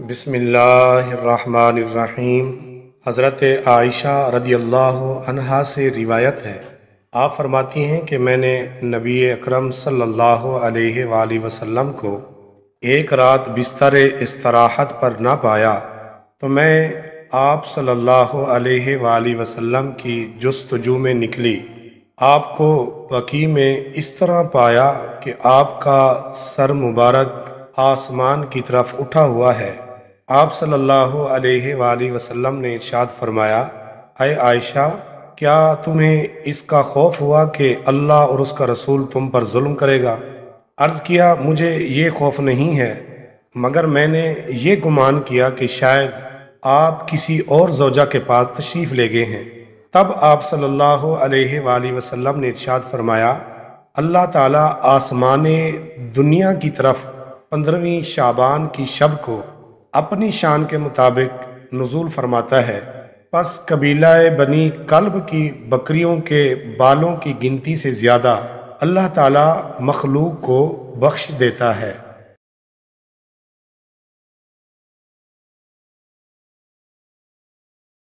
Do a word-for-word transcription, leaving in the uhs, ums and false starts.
بسم اللہ الرحمن الرحیم۔ حضرت عائشہ رضی اللہ عنہا سے روایت ہے، آپ فرماتی ہیں کہ میں نے نبی اکرم صلی اللہ علیہ وآلہ وسلم کو ایک رات بستر استراحت پر نہ پایا تو میں آپ صلی اللہ علیہ وآلہ وسلم کی جستجو میں نکلی۔ آپ کو بقیع میں اس طرح پایا کہ آپ کا سر مبارک آسمان کی طرف اٹھا ہوا ہے۔ آپ صلی اللہ علیہ وآلہ وسلم نے ارشاد فرمایا، اے عائشہ، کیا تمہیں اس کا خوف ہوا کہ اللہ اور اس کا رسول تم پر ظلم کرے گا؟ عرض کیا، مجھے یہ خوف نہیں ہے، مگر میں نے یہ گمان کیا کہ شاید آپ کسی اور زوجہ کے پاس تشریف لے گئے ہیں۔ تب آپ صلی اللہ علیہ وآلہ وسلم نے ارشاد فرمایا، اللہ تعالیٰ آسمان دنیا کی طرف پندرہویں شعبان کی شب کو اپنی شان کے مطابق نزول فرماتا ہے، پس قبیلہ بنی کلب کی بکریوں کے بالوں کی گنتی سے زیادہ اللہ تعالیٰ مخلوق کو بخش دیتا ہے۔